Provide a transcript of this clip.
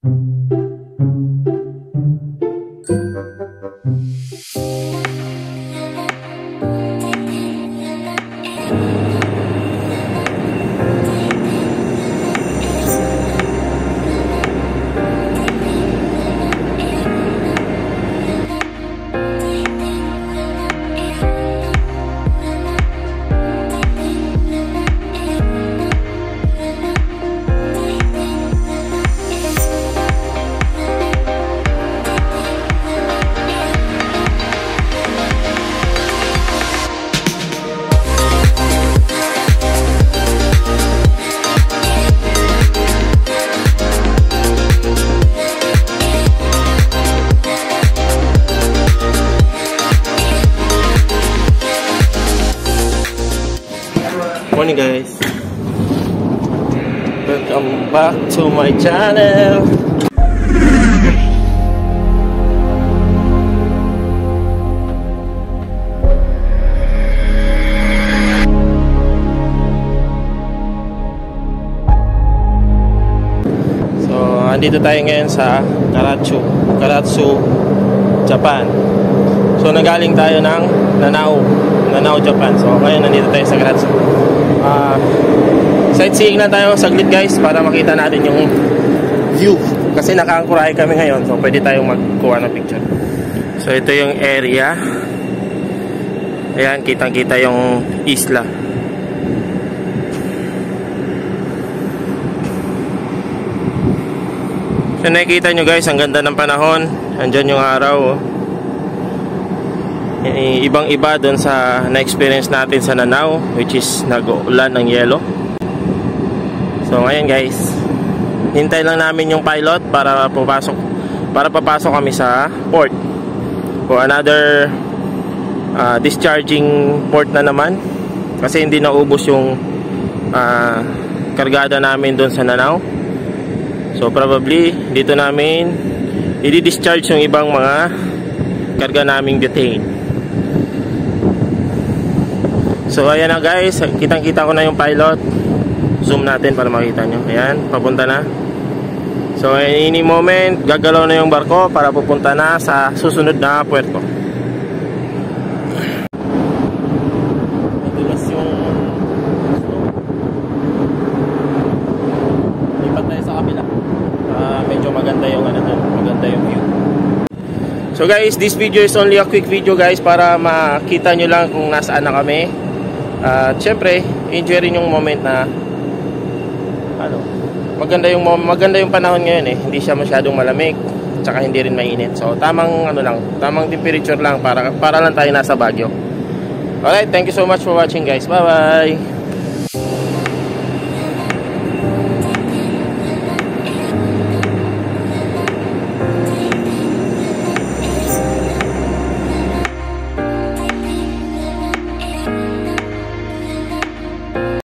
Morning guys, welcome back to my channel. So andito tayo ngayon sa Karatsu, Japan. So nagaling tayo ng Nanao, Japan. So ngayon nandito tayo sa Karatsu. Sightseeing lang tayo saglit guys para makita natin yung view. Kasi nakaangkurahe kami ngayon, so pwede tayong magkuha ng picture. So ito yung area. Ayan, kitang-kita yung isla. So nakikita nyo guys, ang ganda ng panahon. Andyan yung araw, oh. Ibang iba doon sa na-experience natin sa Nanao, which is nag-uulan ng yelo. So ngayon guys, hintay lang namin yung pilot para papasok kami sa port o another discharging port na naman, kasi hindi naubos yung kargada namin doon sa Nanao. So probably dito namin i-discharge yung ibang mga karga naming butane. So ayan na guys, kitang-kita ko na yung pilot. Zoom natin para makita nyo. Ayan, papunta na. So in any moment, gagalaw na yung barko para pupunta na sa susunod na puerto. Madulas yung lipat tayo sa kabila. Medyo maganda yung maganda yung view. So guys, this video is only a quick video guys, para makita nyo lang kung nasaan na kami. At syempre, enjoy rin yung moment na maganda yung panahon ngayon eh. Hindi siya masyadong malamig, tsaka hindi rin mainit. So tamang tamang temperature lang para lang tayo nasa Baguio. Alright, thank you so much for watching guys. Bye bye.